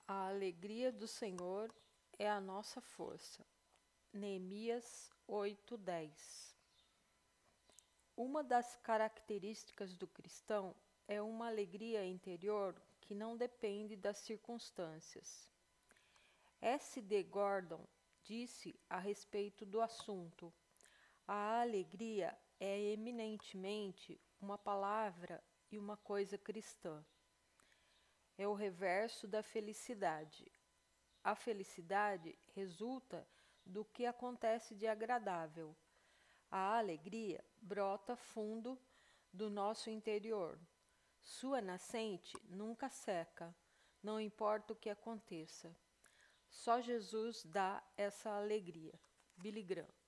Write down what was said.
A alegria do Senhor é a nossa força. Neemias 8:10. Uma das características do cristão é uma alegria interior que não depende das circunstâncias. S. D. Gordon disse a respeito do assunto: a alegria é eminentemente uma palavra e uma coisa cristã. É o reverso da felicidade. A felicidade resulta do que acontece de agradável. A alegria brota fundo do nosso interior. Sua nascente nunca seca, não importa o que aconteça. Só Jesus dá essa alegria. Billy Graham.